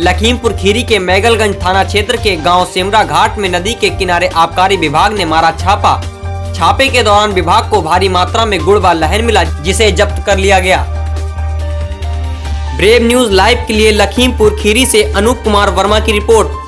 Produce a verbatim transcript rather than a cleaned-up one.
लखीमपुर खीरी के मैगलगंज थाना क्षेत्र के गांव सेमरा घाट में नदी के किनारे आबकारी विभाग ने मारा छापा। छापे के दौरान विभाग को भारी मात्रा में गुड़ व लहन मिला, जिसे जब्त कर लिया गया। ब्रेव न्यूज लाइव के लिए लखीमपुर खीरी से अनूप कुमार वर्मा की रिपोर्ट।